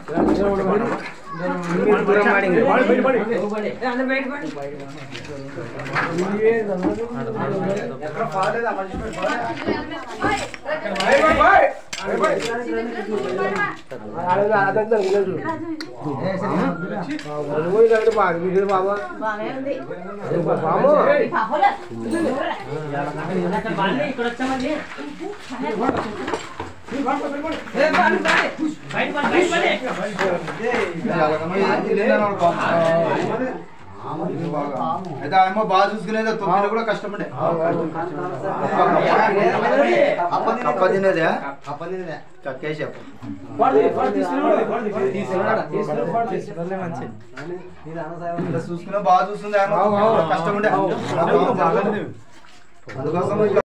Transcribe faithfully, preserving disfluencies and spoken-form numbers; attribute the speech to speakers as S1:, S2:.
S1: అయితే ఏమో బాగా చూసుకునేది తొమ్మిది కూడా కష్టపడే అప్ప తినేదే అప్ప తినేదే కక్కేసి చూసుకునే బాగా చూస్తుంది కష్టపడే అందుకోసం